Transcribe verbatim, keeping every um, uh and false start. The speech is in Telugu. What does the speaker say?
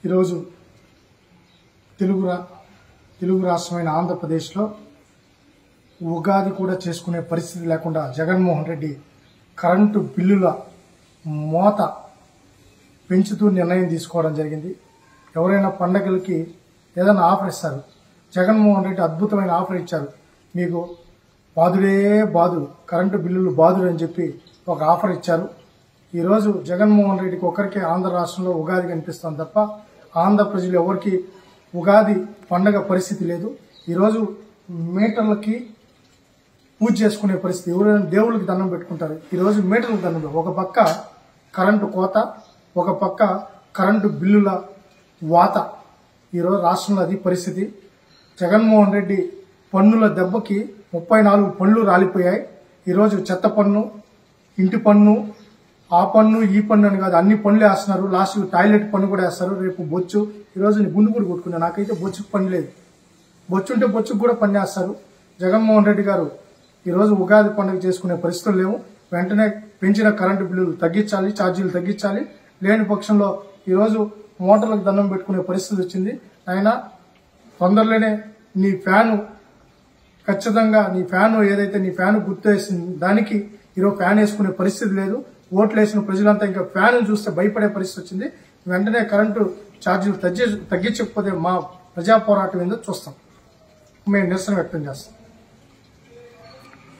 ఈరోజు తెలుగు రా తెలుగు రాష్ట్రమైన ఆంధ్రప్రదేశ్లో ఉగాది కూడా చేసుకునే పరిస్థితి లేకుండా జగన్మోహన్ రెడ్డి కరెంటు బిల్లుల మోత పెంచుతూ నిర్ణయం తీసుకోవడం జరిగింది. ఎవరైనా పండగలకి ఏదైనా ఆఫర్ ఇస్తారు. జగన్మోహన్ రెడ్డి అద్భుతమైన ఆఫర్ ఇచ్చారు. మీకు బాదుడే బాదులు కరెంటు బిల్లులు బాదులు అని చెప్పి ఒక ఆఫర్ ఇచ్చారు. ఈరోజు జగన్మోహన్ రెడ్డికి ఒకరికే ఆంధ్ర రాష్ట్రంలో ఉగాది కనిపిస్తుంది తప్ప ఆంధ్ర ప్రజలు ఎవరికి ఉగాది పండగ పరిస్థితి లేదు. ఈరోజు మీటర్లకి పూజ చేసుకునే పరిస్థితి. ఎవరైనా దేవుళ్ళకి దండం పెట్టుకుంటారు. ఈరోజు మీటర్లకు దండం. ఒక పక్క కరెంటు కోత, ఒక పక్క కరెంటు బిల్లుల వాత. ఈరోజు రాష్ట్రంలో అది పరిస్థితి. జగన్మోహన్ రెడ్డి పన్నుల దెబ్బకి ముప్పై నాలుగు పన్నులు రాలిపోయాయి. ఈరోజు చెత్త పన్ను, ఇంటి పన్ను, ఆ పన్ను ఈ పన్ను అని కాదు అన్ని పనులు వేస్తున్నారు. లాస్ట్ టాయిలెట్ పన్ను కూడా వేస్తారు. రేపు బొచ్చు. ఈరోజు నేను గుండు కూడా కొట్టుకున్నా. నాకైతే బొచ్చుకు పని లేదు. బొచ్చుంటే బొచ్చుకు కూడా పని చేస్తారు. జగన్మోహన్ రెడ్డి గారు ఈరోజు ఉగాది పండుగ చేసుకునే పరిస్థితులు లేవు. వెంటనే పెంచిన కరెంటు బిల్లులు తగ్గించాలి, ఛార్జీలు తగ్గించాలి. లేని పక్షంలో ఈరోజు మోటార్లకు దండం పెట్టుకునే పరిస్థితి వచ్చింది. అయినా తొందరలోనే నీ ఫ్యాను ఖచ్చితంగా నీ ఫ్యాన్ ఏదైతే నీ ఫ్యాన్ గుర్తేసింది దానికి ఈరోజు ఫ్యాన్ వేసుకునే పరిస్థితి లేదు. ఓట్లు వేసిన ప్రజలంతా ఇంకా ఫ్యాన్ చూస్తే భయపడే పరిస్థితి వచ్చింది. వెంటనే కరెంటు ఛార్జీలు తగ్గి తగ్గించకపోతే మా ప్రజా పోరాటం ఏందో చూస్తాం. మేము నిరసన వ్యక్తం చేస్తాం.